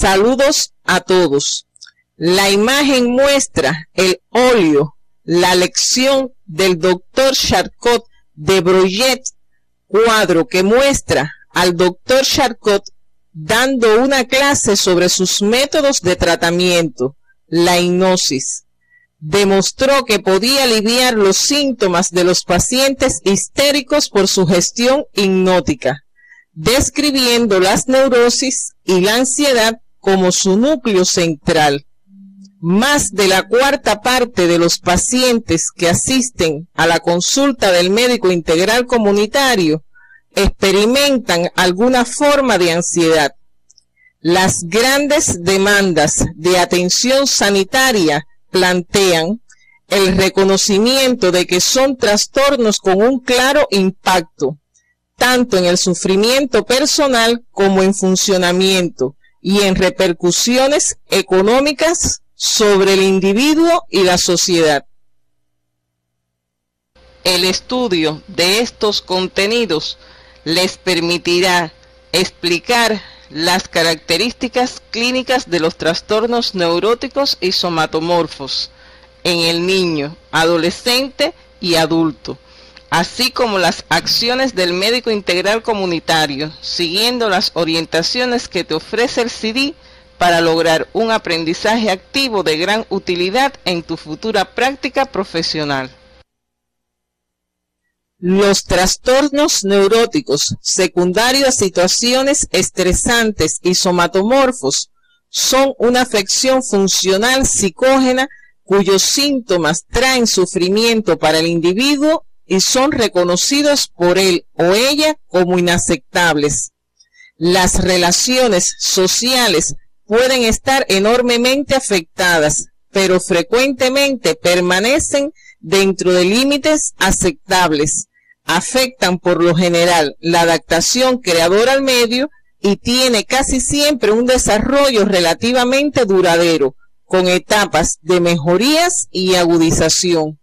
Saludos a todos. La imagen muestra el óleo, la lección del doctor Charcot de Broglie, cuadro que muestra al doctor Charcot dando una clase sobre sus métodos de tratamiento, la hipnosis. Demostró que podía aliviar los síntomas de los pacientes histéricos por sugestión hipnótica, describiendo las neurosis y la ansiedad como su núcleo central. Más de la cuarta parte de los pacientes que asisten a la consulta del médico integral comunitario experimentan alguna forma de ansiedad. Las grandes demandas de atención sanitaria plantean el reconocimiento de que son trastornos con un claro impacto, tanto en el sufrimiento personal como en funcionamiento y en repercusiones económicas sobre el individuo y la sociedad. El estudio de estos contenidos les permitirá explicar las características clínicas de los trastornos neuróticos y somatomorfos en el niño, adolescente y adulto, así como las acciones del médico integral comunitario, siguiendo las orientaciones que te ofrece el CD para lograr un aprendizaje activo de gran utilidad en tu futura práctica profesional. Los trastornos neuróticos secundarios a situaciones estresantes y somatomorfos son una afección funcional psicógena cuyos síntomas traen sufrimiento para el individuo y son reconocidos por él o ella como inaceptables. Las relaciones sociales pueden estar enormemente afectadas, pero frecuentemente permanecen dentro de límites aceptables. Afectan por lo general la adaptación creadora al medio y tiene casi siempre un desarrollo relativamente duradero, con etapas de mejorías y agudización.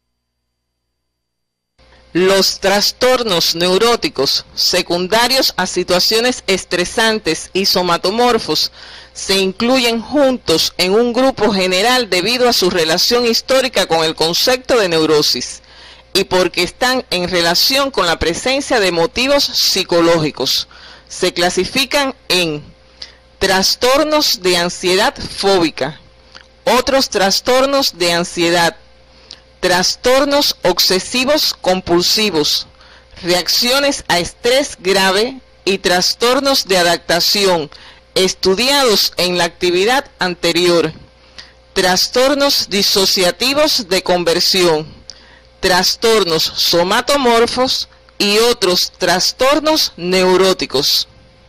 Los trastornos neuróticos secundarios a situaciones estresantes y somatomorfos se incluyen juntos en un grupo general debido a su relación histórica con el concepto de neurosis y porque están en relación con la presencia de motivos psicológicos. Se clasifican en trastornos de ansiedad fóbica, otros trastornos de ansiedad, trastornos obsesivos compulsivos, reacciones a estrés grave y trastornos de adaptación estudiados en la actividad anterior, trastornos disociativos de conversión, trastornos somatomorfos y otros trastornos neuróticos.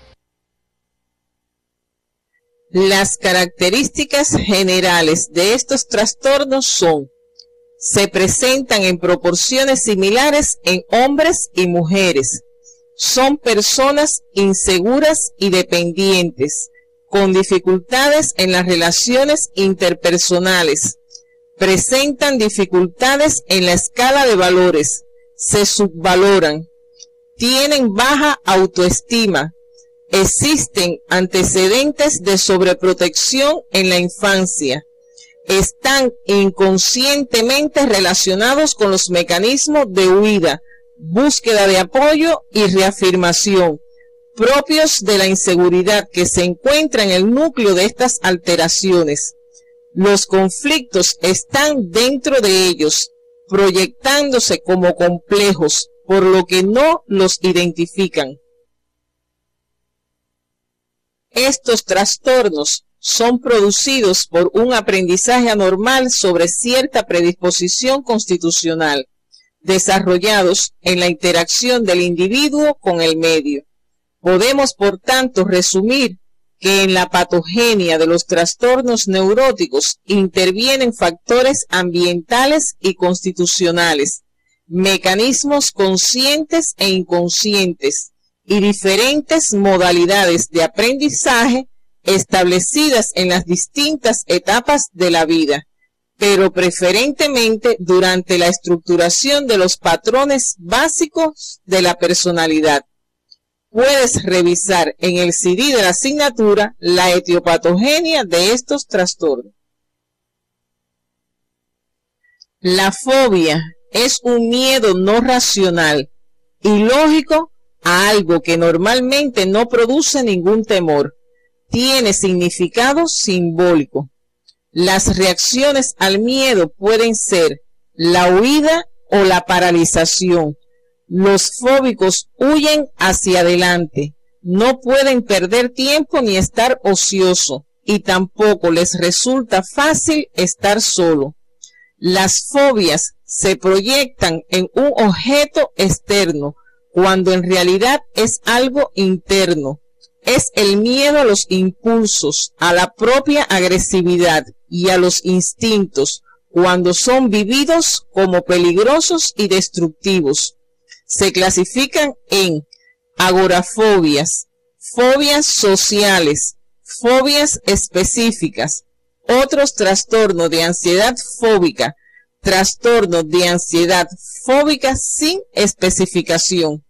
Las características generales de estos trastornos son: se presentan en proporciones similares en hombres y mujeres. Son personas inseguras y dependientes, con dificultades en las relaciones interpersonales. Presentan dificultades en la escala de valores, se subvaloran, tienen baja autoestima, existen antecedentes de sobreprotección en la infancia, están inconscientemente relacionados con los mecanismos de huida, búsqueda de apoyo y reafirmación, propios de la inseguridad que se encuentra en el núcleo de estas alteraciones. Los conflictos están dentro de ellos, proyectándose como complejos, por lo que no los identifican. Estos trastornos son producidos por un aprendizaje anormal sobre cierta predisposición constitucional, desarrollados en la interacción del individuo con el medio. Podemos, por tanto, resumir que en la patogenia de los trastornos neuróticos intervienen factores ambientales y constitucionales, mecanismos conscientes e inconscientes y diferentes modalidades de aprendizaje establecidas en las distintas etapas de la vida, pero preferentemente durante la estructuración de los patrones básicos de la personalidad. Puedes revisar en el CD de la asignatura la etiopatogenia de estos trastornos. La fobia es un miedo no racional y lógico a algo que normalmente no produce ningún temor. Tiene significado simbólico. Las reacciones al miedo pueden ser la huida o la paralización. Los fóbicos huyen hacia adelante, no pueden perder tiempo ni estar ocioso, y tampoco les resulta fácil estar solo. Las fobias se proyectan en un objeto externo, cuando en realidad es algo interno. Es el miedo a los impulsos, a la propia agresividad y a los instintos, cuando son vividos como peligrosos y destructivos. Se clasifican en agorafobias, fobias sociales, fobias específicas, otros trastornos de ansiedad fóbica, trastornos de ansiedad fóbica sin especificación.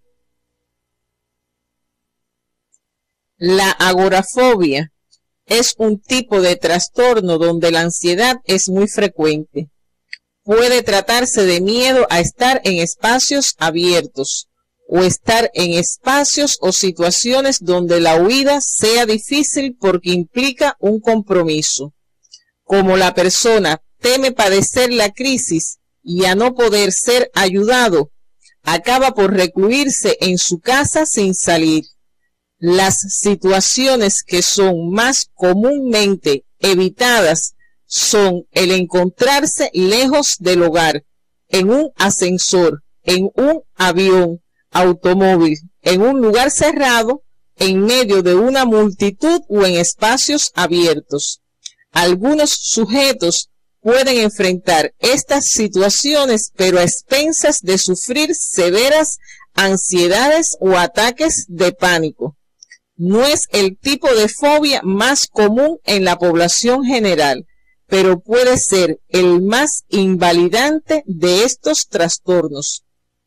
La agorafobia es un tipo de trastorno donde la ansiedad es muy frecuente. Puede tratarse de miedo a estar en espacios abiertos o estar en espacios o situaciones donde la huida sea difícil porque implica un compromiso. Como la persona teme padecer la crisis y a no poder ser ayudado, acaba por recluirse en su casa sin salir. Las situaciones que son más comúnmente evitadas son el encontrarse lejos del hogar, en un ascensor, en un avión, automóvil, en un lugar cerrado, en medio de una multitud o en espacios abiertos. Algunos sujetos pueden enfrentar estas situaciones, pero a expensas de sufrir severas ansiedades o ataques de pánico. No es el tipo de fobia más común en la población general, pero puede ser el más invalidante de estos trastornos.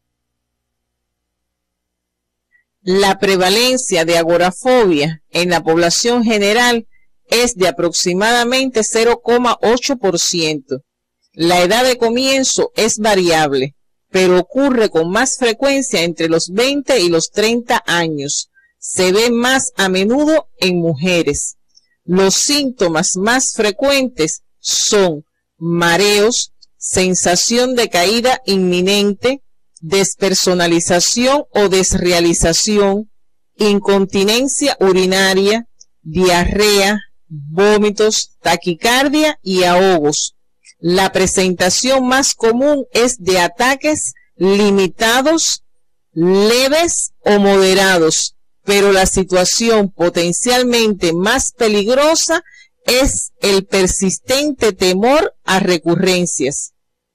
La prevalencia de agorafobia en la población general es de aproximadamente 0,8%. La edad de comienzo es variable, pero ocurre con más frecuencia entre los 20 y los 30 años. Se ve más a menudo en mujeres. Los síntomas más frecuentes son mareos, sensación de caída inminente, despersonalización o desrealización, incontinencia urinaria, diarrea, vómitos, taquicardia y ahogos. La presentación más común es de ataques limitados, leves o moderados, pero la situación potencialmente más peligrosa es el persistente temor a recurrencias.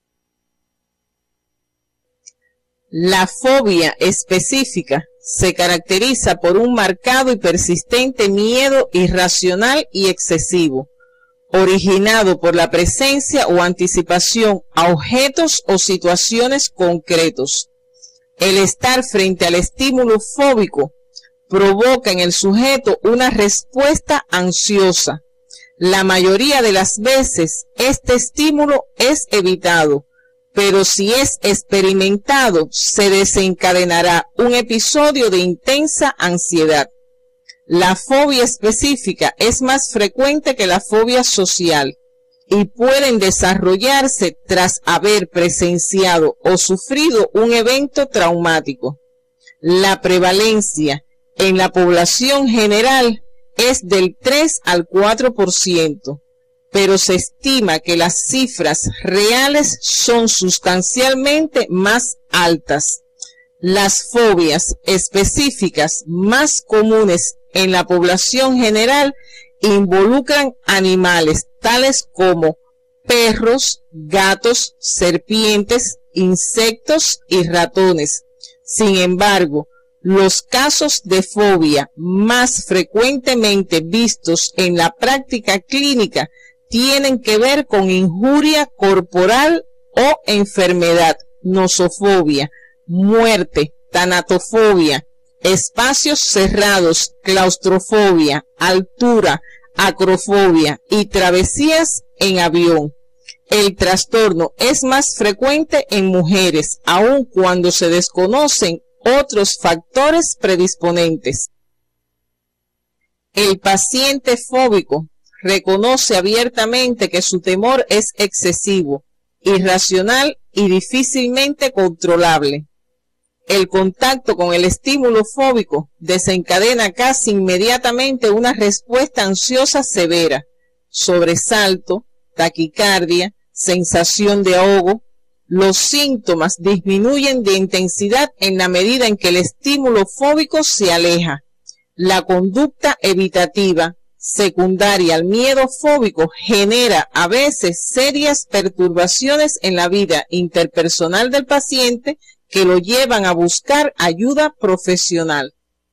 La fobia específica se caracteriza por un marcado y persistente miedo irracional y excesivo, originado por la presencia o anticipación a objetos o situaciones concretos. El estar frente al estímulo fóbico provoca en el sujeto una respuesta ansiosa. La mayoría de las veces este estímulo es evitado, pero si es experimentado, se desencadenará un episodio de intensa ansiedad. La fobia específica es más frecuente que la fobia social y pueden desarrollarse tras haber presenciado o sufrido un evento traumático. La prevalencia en la población general es del 3 al 4%, pero se estima que las cifras reales son sustancialmente más altas. Las fobias específicas más comunes en la población general involucran animales tales como perros, gatos, serpientes, insectos y ratones. Sin embargo, los casos de fobia más frecuentemente vistos en la práctica clínica tienen que ver con injuria corporal o enfermedad, nosofobia, muerte, tanatofobia, espacios cerrados, claustrofobia, altura, acrofobia y travesías en avión. El trastorno es más frecuente en mujeres, aun cuando se desconocen otros factores predisponentes. El paciente fóbico reconoce abiertamente que su temor es excesivo, irracional y difícilmente controlable. El contacto con el estímulo fóbico desencadena casi inmediatamente una respuesta ansiosa severa, sobresalto, taquicardia, sensación de ahogo. Los síntomas disminuyen de intensidad en la medida en que el estímulo fóbico se aleja. La conducta evitativa, secundaria al miedo fóbico, genera a veces serias perturbaciones en la vida interpersonal del paciente que lo llevan a buscar ayuda profesional.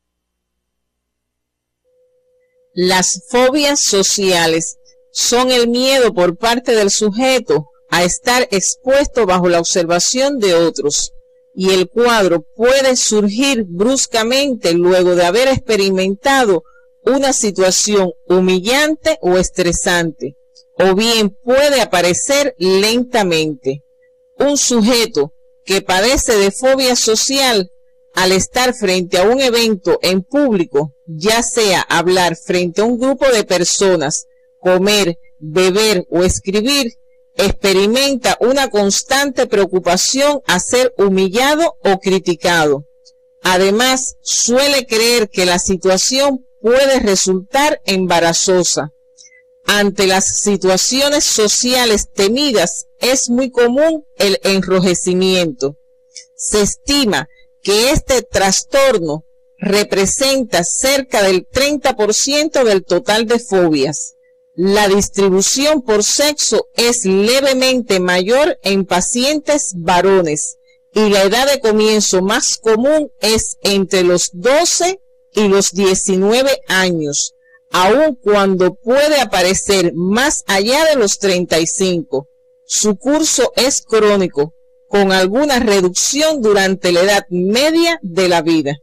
Las fobias sociales son el miedo por parte del sujeto a estar expuesto bajo la observación de otros, y el cuadro puede surgir bruscamente luego de haber experimentado una situación humillante o estresante, o bien puede aparecer lentamente. Un sujeto que padece de fobia social, al estar frente a un evento en público, ya sea hablar frente a un grupo de personas, comer, beber o escribir, experimenta una constante preocupación a ser humillado o criticado. Además, suele creer que la situación puede resultar embarazosa. Ante las situaciones sociales temidas, es muy común el enrojecimiento. Se estima que este trastorno representa cerca del 30% del total de fobias. La distribución por sexo es levemente mayor en pacientes varones y la edad de comienzo más común es entre los 12 y los 19 años, aun cuando puede aparecer más allá de los 35. Su curso es crónico, con alguna reducción durante la edad media de la vida.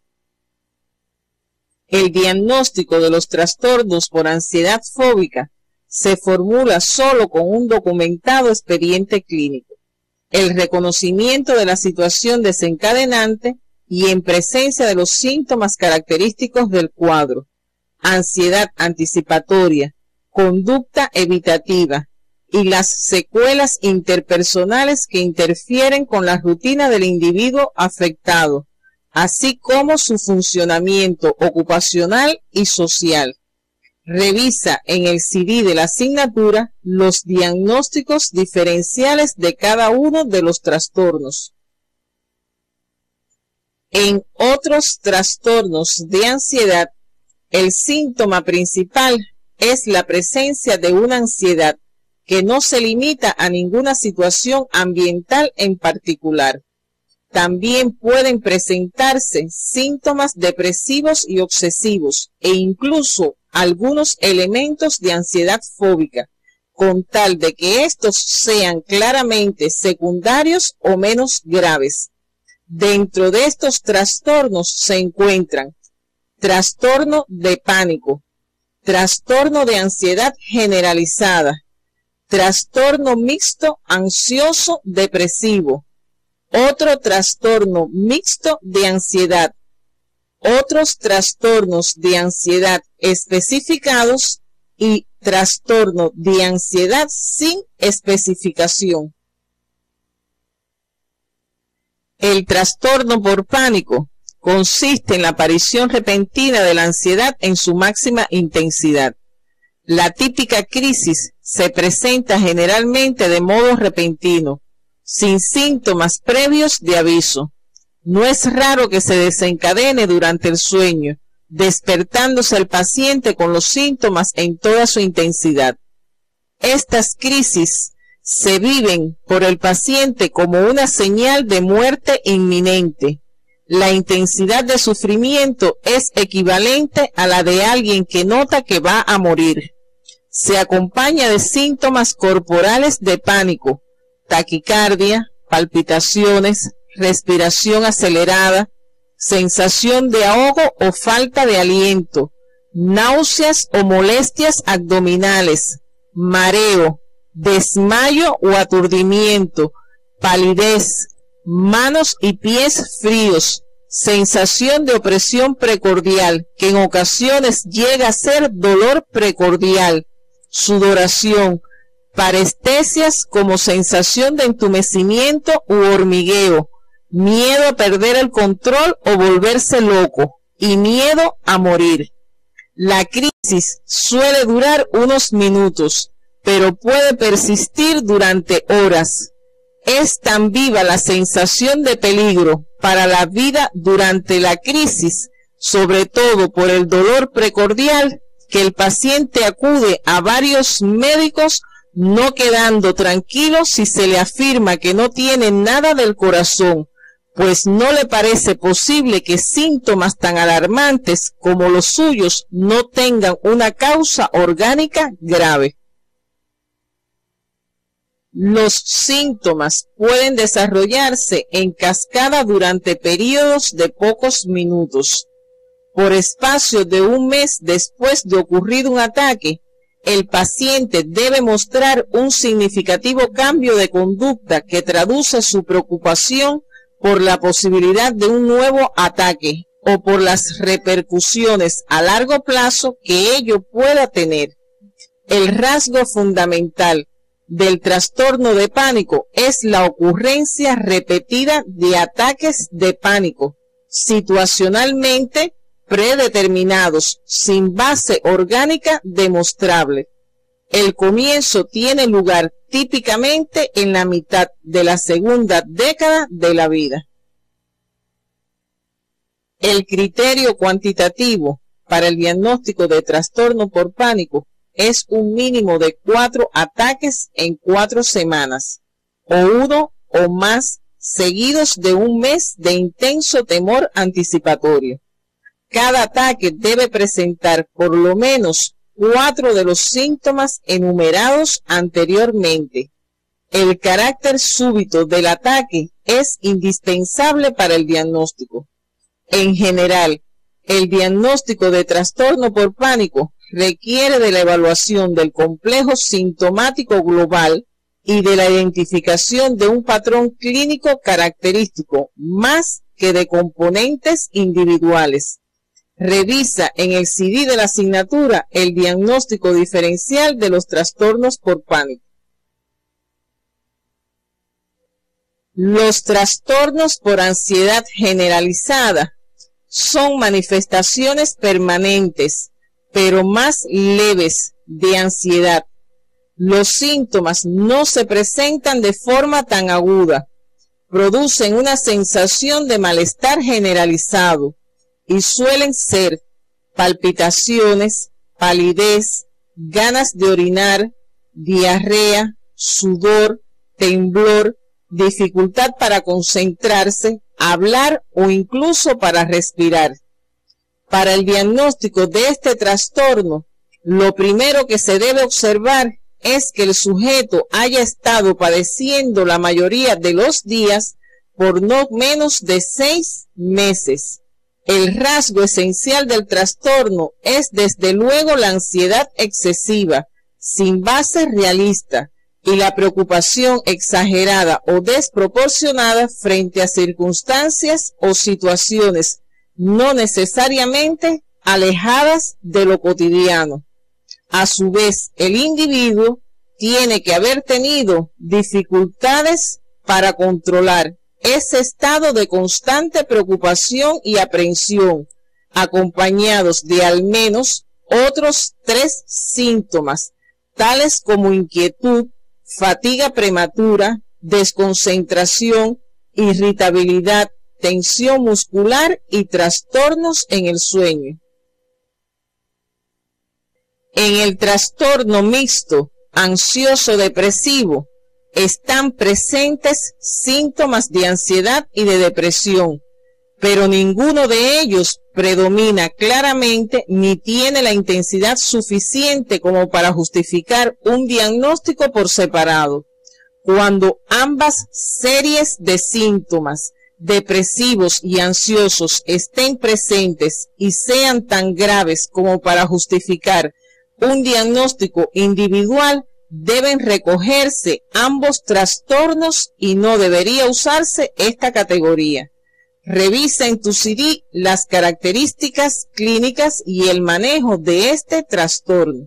El diagnóstico de los trastornos por ansiedad fóbica se formula solo con un documentado expediente clínico. El reconocimiento de la situación desencadenante y en presencia de los síntomas característicos del cuadro, ansiedad anticipatoria, conducta evitativa y las secuelas interpersonales que interfieren con la rutina del individuo afectado, así como su funcionamiento ocupacional y social. Revisa en el CD de la asignatura los diagnósticos diferenciales de cada uno de los trastornos. En otros trastornos de ansiedad, el síntoma principal es la presencia de una ansiedad que no se limita a ninguna situación ambiental en particular. También pueden presentarse síntomas depresivos y obsesivos e incluso algunos elementos de ansiedad fóbica, con tal de que estos sean claramente secundarios o menos graves. Dentro de estos trastornos se encuentran trastorno de pánico, trastorno de ansiedad generalizada, trastorno mixto ansioso depresivo, otro trastorno mixto de ansiedad, otros trastornos de ansiedad especificados y trastorno de ansiedad sin especificación. El trastorno por pánico consiste en la aparición repentina de la ansiedad en su máxima intensidad. La típica crisis se presenta generalmente de modo repentino, sin síntomas previos de aviso. No es raro que se desencadene durante el sueño, despertándose el paciente con los síntomas en toda su intensidad. Estas crisis se viven por el paciente como una señal de muerte inminente. La intensidad de sufrimiento es equivalente a la de alguien que nota que va a morir. Se acompaña de síntomas corporales de pánico, taquicardia, palpitaciones, respiración acelerada, sensación de ahogo o falta de aliento, náuseas o molestias abdominales, mareo, desmayo o aturdimiento, palidez, manos y pies fríos, sensación de opresión precordial, que en ocasiones llega a ser dolor precordial, sudoración, parestesias como sensación de entumecimiento u hormigueo, miedo a perder el control o volverse loco y miedo a morir. La crisis suele durar unos minutos, pero puede persistir durante horas. Es tan viva la sensación de peligro para la vida durante la crisis, sobre todo por el dolor precordial, que el paciente acude a varios médicos, no quedando tranquilo si se le afirma que no tiene nada del corazón, pues no le parece posible que síntomas tan alarmantes como los suyos no tengan una causa orgánica grave. Los síntomas pueden desarrollarse en cascada durante periodos de pocos minutos. Por espacio de un mes después de ocurrido un ataque, el paciente debe mostrar un significativo cambio de conducta que traduce su preocupación por la posibilidad de un nuevo ataque o por las repercusiones a largo plazo que ello pueda tener. El rasgo fundamental del trastorno de pánico es la ocurrencia repetida de ataques de pánico, situacionalmente predeterminados, sin base orgánica demostrable. El comienzo tiene lugar típicamente en la mitad de la segunda década de la vida. El criterio cuantitativo para el diagnóstico de trastorno por pánico es un mínimo de 4 ataques en 4 semanas, o 1 o más seguidos de un mes de intenso temor anticipatorio. Cada ataque debe presentar por lo menos 4 de los síntomas enumerados anteriormente. El carácter súbito del ataque es indispensable para el diagnóstico. En general, el diagnóstico de trastorno por pánico requiere de la evaluación del complejo sintomático global y de la identificación de un patrón clínico característico, más que de componentes individuales. Revisa en el CD de la asignatura el diagnóstico diferencial de los trastornos por pánico. Los trastornos por ansiedad generalizada son manifestaciones permanentes, pero más leves de ansiedad. Los síntomas no se presentan de forma tan aguda, producen una sensación de malestar generalizado y suelen ser palpitaciones, palidez, ganas de orinar, diarrea, sudor, temblor, dificultad para concentrarse, hablar o incluso para respirar. Para el diagnóstico de este trastorno, lo primero que se debe observar es que el sujeto haya estado padeciendo la mayoría de los días por no menos de 6 meses. El rasgo esencial del trastorno es desde luego la ansiedad excesiva, sin base realista, y la preocupación exagerada o desproporcionada frente a circunstancias o situaciones no necesariamente alejadas de lo cotidiano. A su vez, el individuo tiene que haber tenido dificultades para controlar ese estado de constante preocupación y aprehensión, acompañados de al menos otros 3 síntomas, tales como inquietud, fatiga prematura, desconcentración, irritabilidad, tensión muscular y trastornos en el sueño. En el trastorno mixto ansioso-depresivo están presentes síntomas de ansiedad y de depresión, pero ninguno de ellos predomina claramente ni tiene la intensidad suficiente como para justificar un diagnóstico por separado. Cuando ambas series de síntomas depresivos y ansiosos estén presentes y sean tan graves como para justificar un diagnóstico individual, deben recogerse ambos trastornos y no debería usarse esta categoría. Revisa en tu CD las características clínicas y el manejo de este trastorno.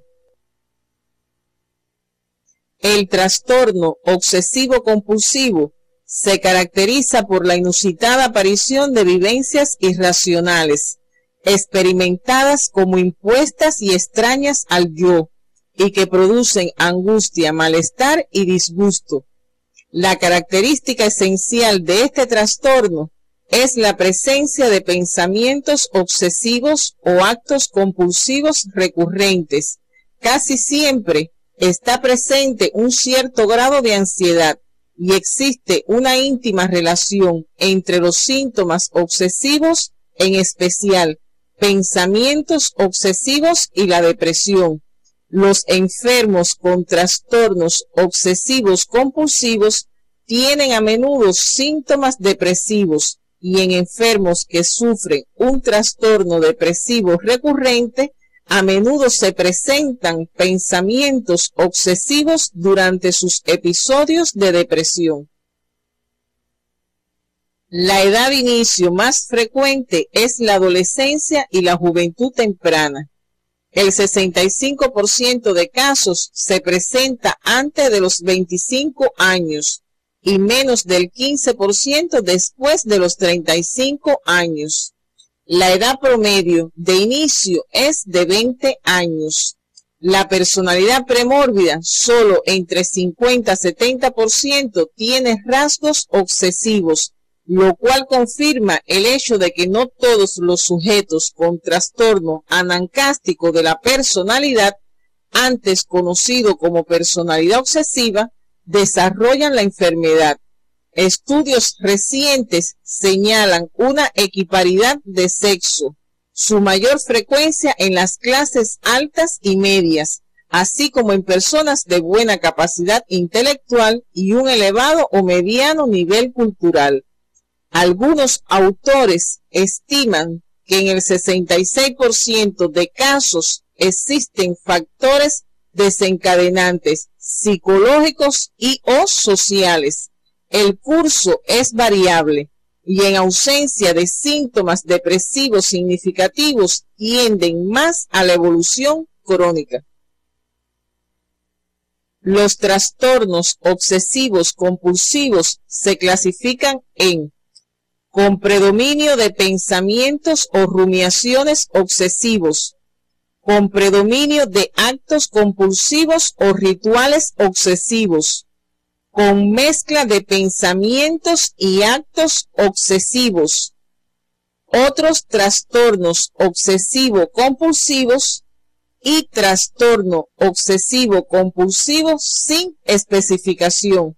El trastorno obsesivo-compulsivo se caracteriza por la inusitada aparición de vivencias irracionales, experimentadas como impuestas y extrañas al yo, y que producen angustia, malestar y disgusto. La característica esencial de este trastorno es la presencia de pensamientos obsesivos o actos compulsivos recurrentes. Casi siempre está presente un cierto grado de ansiedad y existe una íntima relación entre los síntomas obsesivos, en especial pensamientos obsesivos, y la depresión. Los enfermos con trastornos obsesivos compulsivos tienen a menudo síntomas depresivos, y en enfermos que sufren un trastorno depresivo recurrente, a menudo se presentan pensamientos obsesivos durante sus episodios de depresión. La edad de inicio más frecuente es la adolescencia y la juventud temprana. El 65% de casos se presenta antes de los 25 años y menos del 15% después de los 35 años. La edad promedio de inicio es de 20 años. La personalidad premórbida, solo entre 50 y 70% tiene rasgos obsesivos, lo cual confirma el hecho de que no todos los sujetos con trastorno anancástico de la personalidad, antes conocido como personalidad obsesiva, desarrollan la enfermedad. Estudios recientes señalan una equiparidad de sexo, su mayor frecuencia en las clases altas y medias, así como en personas de buena capacidad intelectual y un elevado o mediano nivel cultural. Algunos autores estiman que en el 66% de casos existen factores desencadenantes psicológicos y o sociales. El curso es variable y en ausencia de síntomas depresivos significativos tienden más a la evolución crónica. Los trastornos obsesivos compulsivos se clasifican en: con predominio de pensamientos o rumiaciones obsesivos, con predominio de actos compulsivos o rituales obsesivos, con mezcla de pensamientos y actos obsesivos, otros trastornos obsesivo-compulsivos y trastorno obsesivo-compulsivo sin especificación,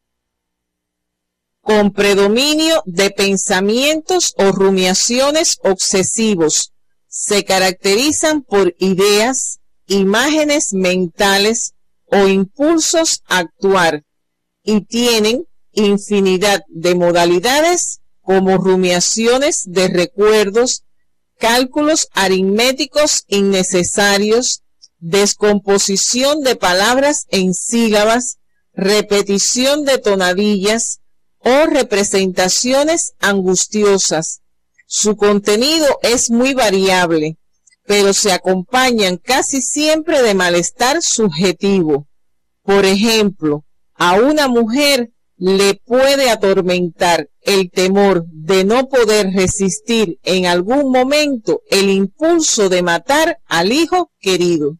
con predominio de pensamientos o rumiaciones obsesivos. Se caracterizan por ideas, imágenes mentales o impulsos a actuar y tienen infinidad de modalidades como rumiaciones de recuerdos, cálculos aritméticos innecesarios, descomposición de palabras en sílabas, repetición de tonadillas o representaciones angustiosas. Su contenido es muy variable, pero se acompañan casi siempre de malestar subjetivo. Por ejemplo, a una mujer le puede atormentar el temor de no poder resistir en algún momento el impulso de matar al hijo querido.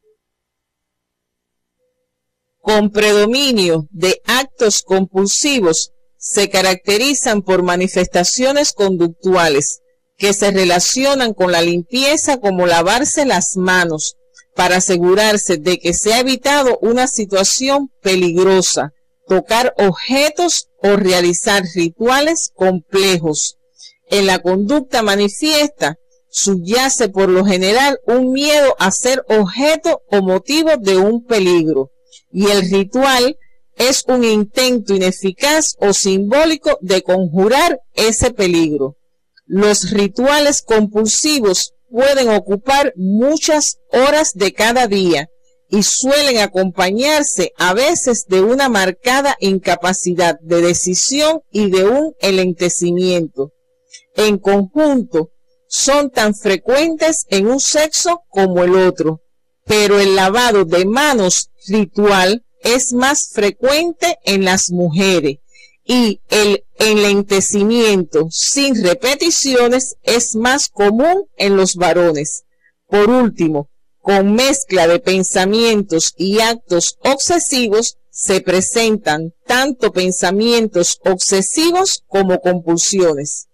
Con predominio de actos compulsivos, se caracterizan por manifestaciones conductuales que se relacionan con la limpieza, como lavarse las manos para asegurarse de que se ha evitado una situación peligrosa, tocar objetos o realizar rituales complejos. En la conducta manifiesta subyace por lo general un miedo a ser objeto o motivo de un peligro, y el ritual es un intento ineficaz o simbólico de conjurar ese peligro. Los rituales compulsivos pueden ocupar muchas horas de cada día y suelen acompañarse a veces de una marcada incapacidad de decisión y de un enlentecimiento. En conjunto, son tan frecuentes en un sexo como el otro, pero el lavado de manos ritual es más frecuente en las mujeres y el enlentecimiento sin repeticiones es más común en los varones. Por último, con mezcla de pensamientos y actos obsesivos se presentan tanto pensamientos obsesivos como compulsiones.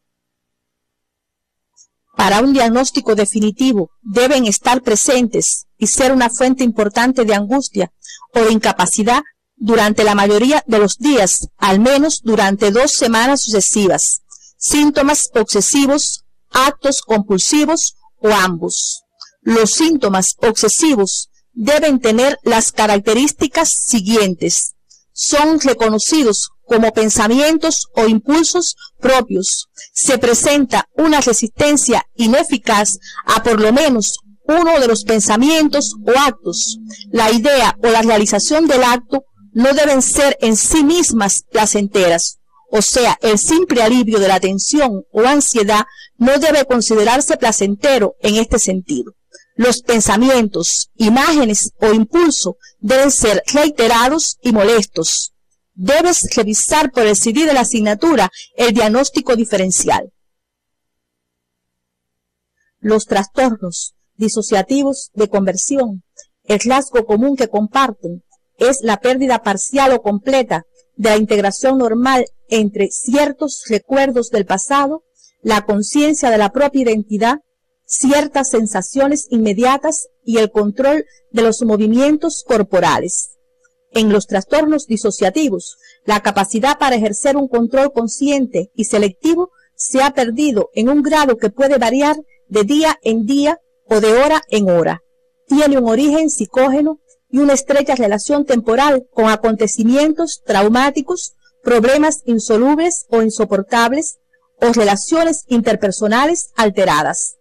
Para un diagnóstico definitivo deben estar presentes y ser una fuente importante de angustia o de incapacidad durante la mayoría de los días, al menos durante 2 semanas sucesivas, síntomas obsesivos, actos compulsivos o ambos. Los síntomas obsesivos deben tener las características siguientes. Son reconocidos como pensamientos o impulsos propios. Se presenta una resistencia ineficaz a por lo menos uno de los pensamientos o actos. La idea o la realización del acto no deben ser en sí mismas placenteras. O sea, el simple alivio de la tensión o ansiedad no debe considerarse placentero en este sentido. Los pensamientos, imágenes o impulsos deben ser reiterados y molestos. Debes revisar por el CD de la asignatura el diagnóstico diferencial. Los trastornos disociativos de conversión, el rasgo común que comparten es la pérdida parcial o completa de la integración normal entre ciertos recuerdos del pasado, la conciencia de la propia identidad, ciertas sensaciones inmediatas y el control de los movimientos corporales. En los trastornos disociativos, la capacidad para ejercer un control consciente y selectivo se ha perdido en un grado que puede variar de día en día o de hora en hora. Tiene un origen psicógeno y una estrecha relación temporal con acontecimientos traumáticos, problemas insolubles o insoportables o relaciones interpersonales alteradas.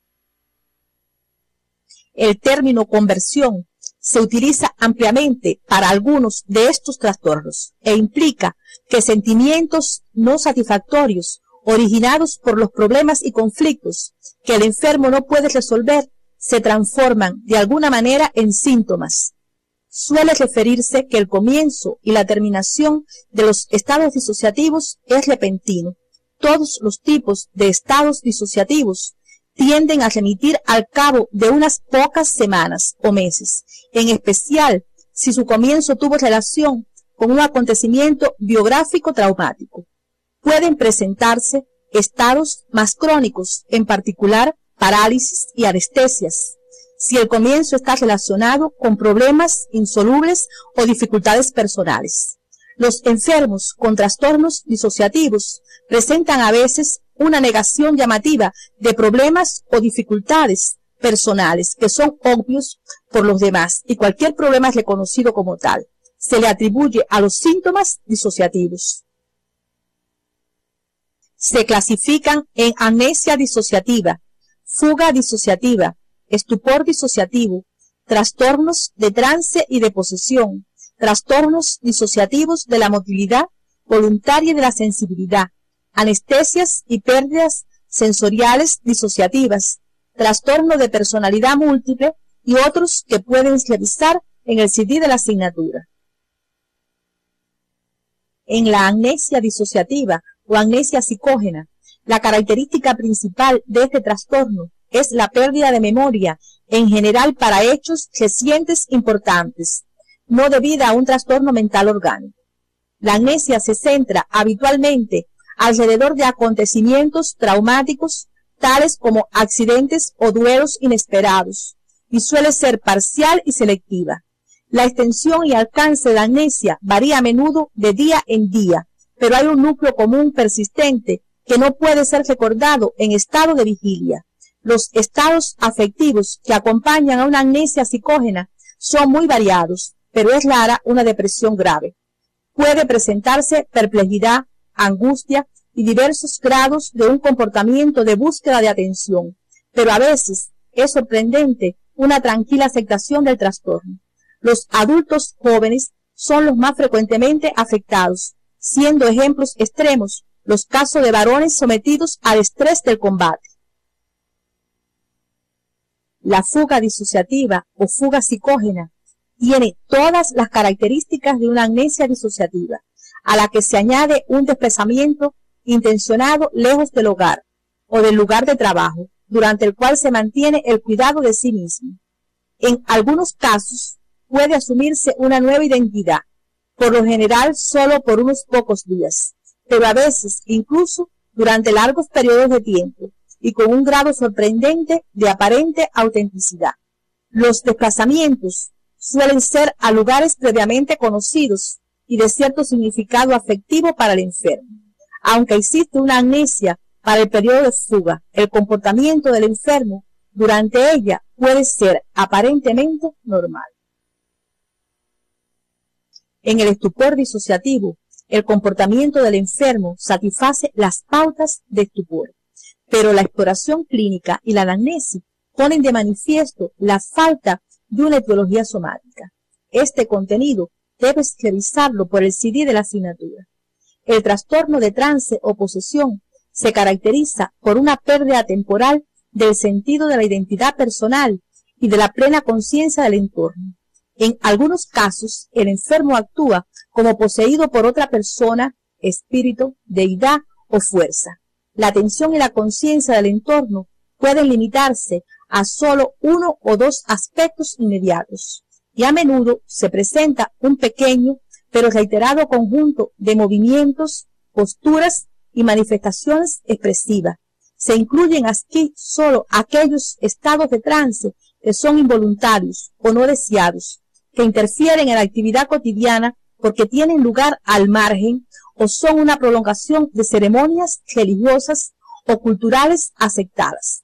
El término conversión se utiliza ampliamente para algunos de estos trastornos e implica que sentimientos no satisfactorios originados por los problemas y conflictos que el enfermo no puede resolver se transforman de alguna manera en síntomas. Suele referirse que el comienzo y la terminación de los estados disociativos es repentino. Todos los tipos de estados disociativos tienden a remitir al cabo de unas pocas semanas o meses, en especial si su comienzo tuvo relación con un acontecimiento biográfico traumático. Pueden presentarse estados más crónicos, en particular parálisis y anestesias, si el comienzo está relacionado con problemas insolubles o dificultades personales. Los enfermos con trastornos disociativos presentan a veces una negación llamativa de problemas o dificultades personales que son obvios por los demás y cualquier problema es reconocido como tal. Se le atribuye a los síntomas disociativos. Se clasifican en amnesia disociativa, fuga disociativa, estupor disociativo, trastornos de trance y de posesión, trastornos disociativos de la motilidad voluntaria y de la sensibilidad, anestesias y pérdidas sensoriales disociativas, trastorno de personalidad múltiple y otros que pueden revisar en el CD de la asignatura. En la amnesia disociativa o amnesia psicógena, la característica principal de este trastorno es la pérdida de memoria, en general para hechos recientes importantes, no debida a un trastorno mental orgánico. La amnesia se centra habitualmente alrededor de acontecimientos traumáticos, tales como accidentes o duelos inesperados, y suele ser parcial y selectiva. La extensión y alcance de la amnesia varía a menudo de día en día, pero hay un núcleo común persistente que no puede ser recordado en estado de vigilia. Los estados afectivos que acompañan a una amnesia psicógena son muy variados, pero es rara una depresión grave. Puede presentarse perplejidad, angustia y diversos grados de un comportamiento de búsqueda de atención, pero a veces es sorprendente una tranquila aceptación del trastorno. Los adultos jóvenes son los más frecuentemente afectados, siendo ejemplos extremos los casos de varones sometidos al estrés del combate. La fuga disociativa o fuga psicógena tiene todas las características de una amnesia disociativa, a la que se añade un desplazamiento intencionado lejos del hogar o del lugar de trabajo, durante el cual se mantiene el cuidado de sí mismo. En algunos casos puede asumirse una nueva identidad, por lo general solo por unos pocos días, pero a veces incluso durante largos periodos de tiempo y con un grado sorprendente de aparente autenticidad. Los desplazamientos suelen ser a lugares previamente conocidos y de cierto significado afectivo para el enfermo. Aunque existe una amnesia para el periodo de fuga, el comportamiento del enfermo durante ella puede ser aparentemente normal. En el estupor disociativo, el comportamiento del enfermo satisface las pautas de estupor, pero la exploración clínica y la anamnesis ponen de manifiesto la falta de una etiología somática. Este contenido debes revisarlo por el CD de la asignatura. El trastorno de trance o posesión se caracteriza por una pérdida temporal del sentido de la identidad personal y de la plena conciencia del entorno. En algunos casos, el enfermo actúa como poseído por otra persona, espíritu, deidad o fuerza. La atención y la conciencia del entorno pueden limitarse a solo uno o dos aspectos inmediatos, y a menudo se presenta un pequeño pero reiterado conjunto de movimientos, posturas y manifestaciones expresivas. Se incluyen aquí solo aquellos estados de trance que son involuntarios o no deseados, que interfieren en la actividad cotidiana porque tienen lugar al margen o son una prolongación de ceremonias religiosas o culturales aceptadas.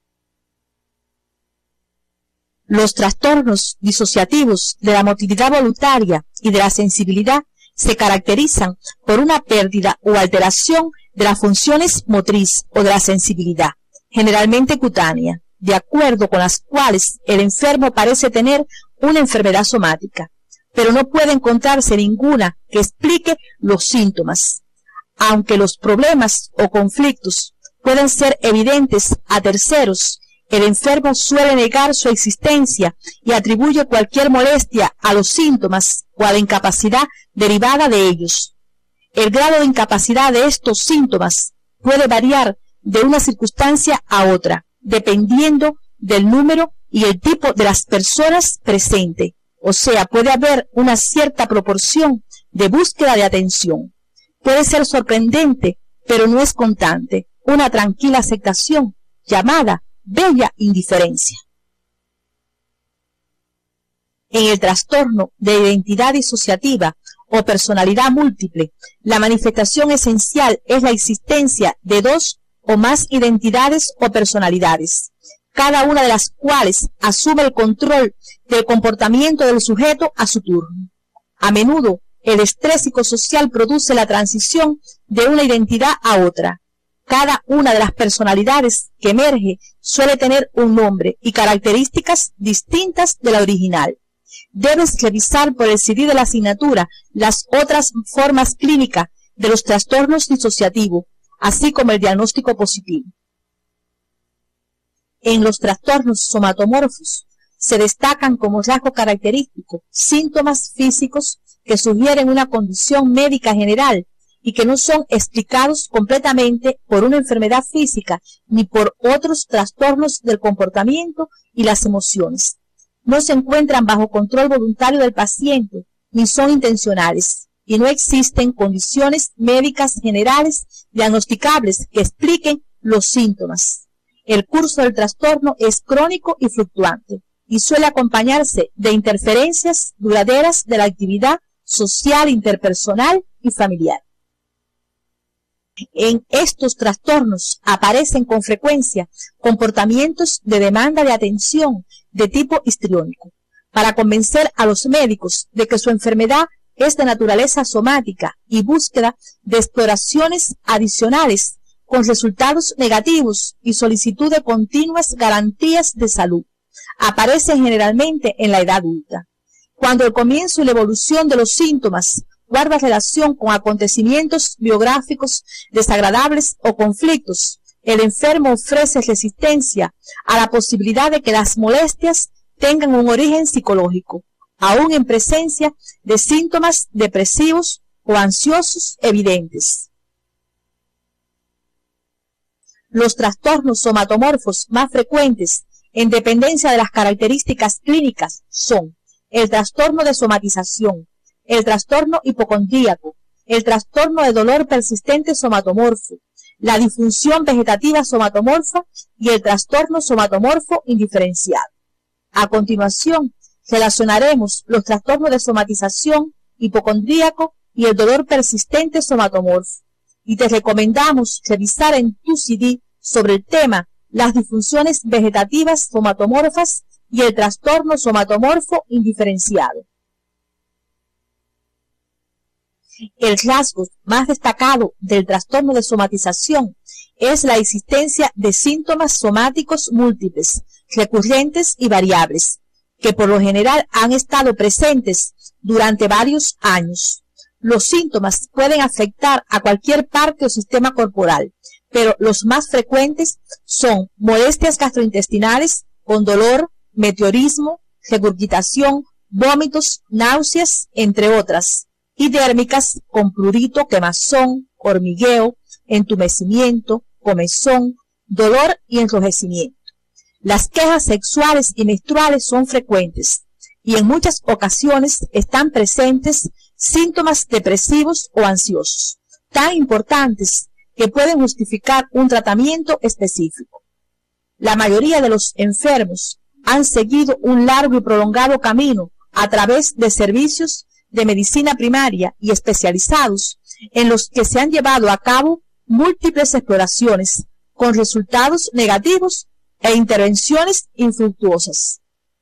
Los trastornos disociativos de la motilidad voluntaria y de la sensibilidad se caracterizan por una pérdida o alteración de las funciones motriz o de la sensibilidad, generalmente cutánea, de acuerdo con las cuales el enfermo parece tener una enfermedad somática, pero no puede encontrarse ninguna que explique los síntomas. Aunque los problemas o conflictos pueden ser evidentes a terceros, el enfermo suele negar su existencia y atribuye cualquier molestia a los síntomas o a la incapacidad derivada de ellos. El grado de incapacidad de estos síntomas puede variar de una circunstancia a otra, dependiendo del número y el tipo de las personas presentes. O sea, puede haber una cierta proporción de búsqueda de atención. Puede ser sorprendente, pero no es constante, una tranquila aceptación llamada bella indiferencia. En el trastorno de identidad disociativa o personalidad múltiple, la manifestación esencial es la existencia de dos o más identidades o personalidades, cada una de las cuales asume el control del comportamiento del sujeto a su turno. A menudo, el estrés psicosocial produce la transición de una identidad a otra. Cada una de las personalidades que emerge suele tener un nombre y características distintas de la original. Debes revisar por el CD de la asignatura las otras formas clínicas de los trastornos disociativos, así como el diagnóstico positivo. En los trastornos somatomorfos se destacan como rasgo característico síntomas físicos que sugieren una condición médica general y que no son explicados completamente por una enfermedad física ni por otros trastornos del comportamiento y las emociones. No se encuentran bajo control voluntario del paciente ni son intencionales y no existen condiciones médicas generales diagnosticables que expliquen los síntomas. El curso del trastorno es crónico y fluctuante y suele acompañarse de interferencias duraderas de la actividad social, interpersonal y familiar. En estos trastornos aparecen con frecuencia comportamientos de demanda de atención de tipo histriónico. para convencer a los médicos de que su enfermedad es de naturaleza somática y búsqueda de exploraciones adicionales con resultados negativos y solicitud de continuas garantías de salud, aparecen generalmente en la edad adulta, cuando el comienzo y la evolución de los síntomas guarda relación con acontecimientos biográficos desagradables o conflictos. El enfermo ofrece resistencia a la posibilidad de que las molestias tengan un origen psicológico, aún en presencia de síntomas depresivos o ansiosos evidentes. Los trastornos somatomorfos más frecuentes, en dependencia de las características clínicas, son el trastorno de somatización, el trastorno hipocondríaco, el trastorno de dolor persistente somatomorfo, la disfunción vegetativa somatomorfa y el trastorno somatomorfo indiferenciado. A continuación, relacionaremos los trastornos de somatización, hipocondríaco y el dolor persistente somatomorfo, y te recomendamos revisar en tu CD sobre el tema las disfunciones vegetativas somatomorfas y el trastorno somatomorfo indiferenciado. El rasgo más destacado del trastorno de somatización es la existencia de síntomas somáticos múltiples, recurrentes y variables, que por lo general han estado presentes durante varios años. Los síntomas pueden afectar a cualquier parte o sistema corporal, pero los más frecuentes son molestias gastrointestinales con dolor, meteorismo, regurgitación, vómitos, náuseas, entre otras, y dérmicas con prurito, quemazón, hormigueo, entumecimiento, comezón, dolor y enrojecimiento. Las quejas sexuales y menstruales son frecuentes y en muchas ocasiones están presentes síntomas depresivos o ansiosos, tan importantes que pueden justificar un tratamiento específico. La mayoría de los enfermos han seguido un largo y prolongado camino a través de servicios de medicina primaria y especializados en los que se han llevado a cabo múltiples exploraciones con resultados negativos e intervenciones infructuosas.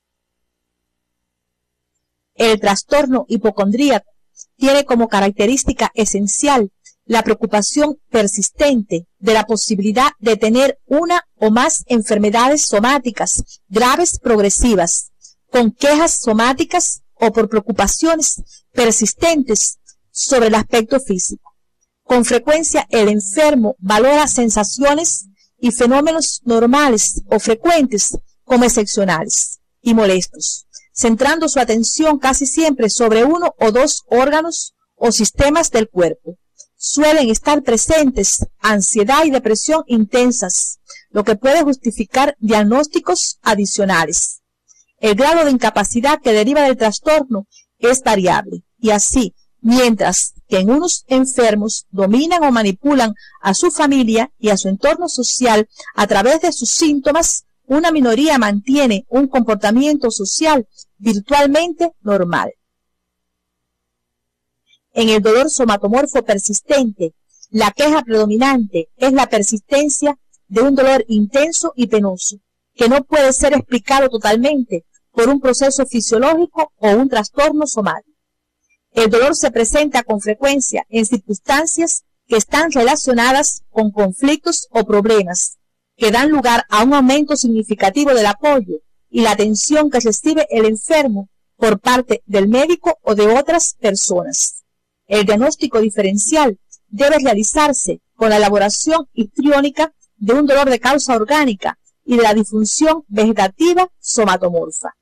El trastorno hipocondríaco tiene como característica esencial la preocupación persistente de la posibilidad de tener una o más enfermedades somáticas graves progresivas, con quejas somáticas o por preocupaciones persistentes sobre el aspecto físico. Con frecuencia el enfermo valora sensaciones y fenómenos normales o frecuentes como excepcionales y molestos, centrando su atención casi siempre sobre uno o dos órganos o sistemas del cuerpo. Suelen estar presentes ansiedad y depresión intensas, lo que puede justificar diagnósticos adicionales. El grado de incapacidad que deriva del trastorno es variable y así, mientras que en unos enfermos dominan o manipulan a su familia y a su entorno social a través de sus síntomas, una minoría mantiene un comportamiento social virtualmente normal. En el dolor somatomorfo persistente, la queja predominante es la persistencia de un dolor intenso y penoso, que no puede ser explicado totalmente por un proceso fisiológico o un trastorno somático. El dolor se presenta con frecuencia en circunstancias que están relacionadas con conflictos o problemas, que dan lugar a un aumento significativo del apoyo y la atención que recibe el enfermo por parte del médico o de otras personas. El diagnóstico diferencial debe realizarse con la elaboración histriónica de un dolor de causa orgánica y de la disfunción vegetativa somatomorfa.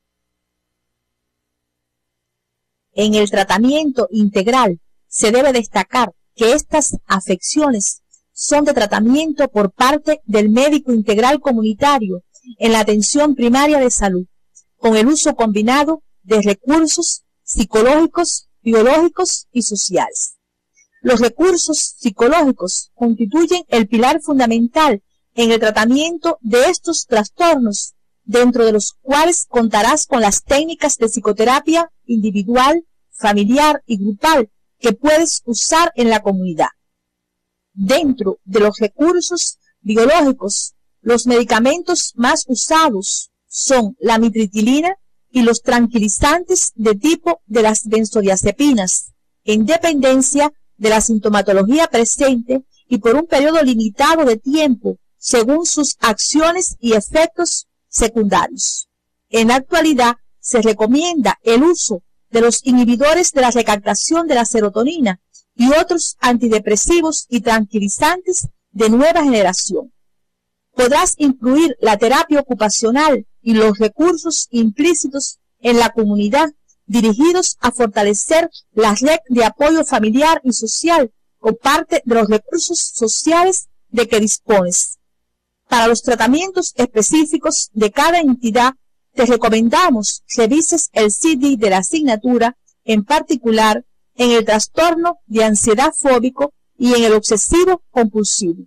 En el tratamiento integral se debe destacar que estas afecciones son de tratamiento por parte del médico integral comunitario en la atención primaria de salud, con el uso combinado de recursos psicológicos, biológicos y sociales. Los recursos psicológicos constituyen el pilar fundamental en el tratamiento de estos trastornos, dentro de los cuales contarás con las técnicas de psicoterapia individual, familiar y grupal que puedes usar en la comunidad. Dentro de los recursos biológicos, los medicamentos más usados son la mitriptilina, y los tranquilizantes de tipo de las benzodiazepinas, en dependencia de la sintomatología presente y por un periodo limitado de tiempo, según sus acciones y efectos secundarios. En la actualidad, se recomienda el uso de los inhibidores de la recaptación de la serotonina y otros antidepresivos y tranquilizantes de nueva generación. Podrás incluir la terapia ocupacional y los recursos implícitos en la comunidad dirigidos a fortalecer la red de apoyo familiar y social o parte de los recursos sociales de que dispones. Para los tratamientos específicos de cada entidad, te recomendamos revises el CD de la asignatura, en particular en el trastorno de ansiedad fóbico y en el obsesivo compulsivo.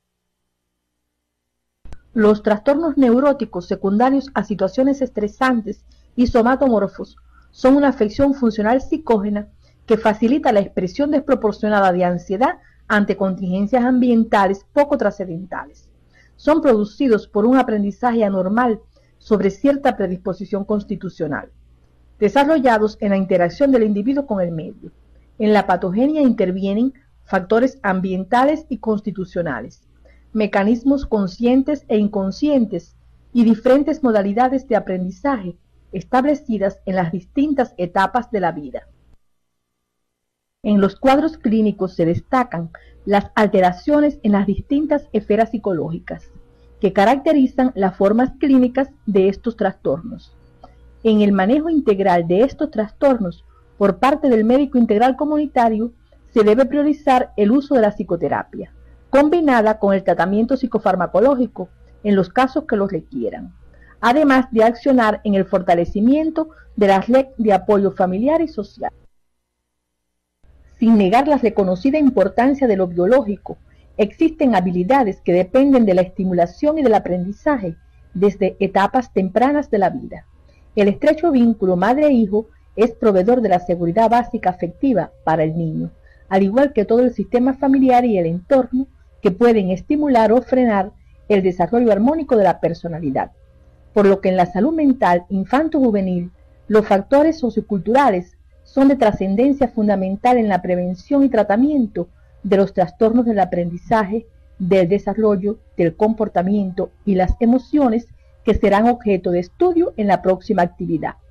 Los trastornos neuróticos secundarios a situaciones estresantes y somatomorfos son una afección funcional psicógena que facilita la expresión desproporcionada de ansiedad ante contingencias ambientales poco trascendentales. Son producidos por un aprendizaje anormal sobre cierta predisposición constitucional, desarrollados en la interacción del individuo con el medio. En la patogenia intervienen factores ambientales y constitucionales, mecanismos conscientes e inconscientes y diferentes modalidades de aprendizaje establecidas en las distintas etapas de la vida. En los cuadros clínicos se destacan las alteraciones en las distintas esferas psicológicas que caracterizan las formas clínicas de estos trastornos. En el manejo integral de estos trastornos por parte del médico integral comunitario se debe priorizar el uso de la psicoterapia, combinada con el tratamiento psicofarmacológico en los casos que lo requieran, además de accionar en el fortalecimiento de la red de apoyo familiar y social. Sin negar la reconocida importancia de lo biológico, existen habilidades que dependen de la estimulación y del aprendizaje desde etapas tempranas de la vida. El estrecho vínculo madre-hijo es proveedor de la seguridad básica afectiva para el niño, al igual que todo el sistema familiar y el entorno que pueden estimular o frenar el desarrollo armónico de la personalidad. Por lo que en la salud mental infanto-juvenil, los factores socioculturales son de trascendencia fundamental en la prevención y tratamiento de los trastornos del aprendizaje, del desarrollo, del comportamiento y las emociones que serán objeto de estudio en la próxima actividad.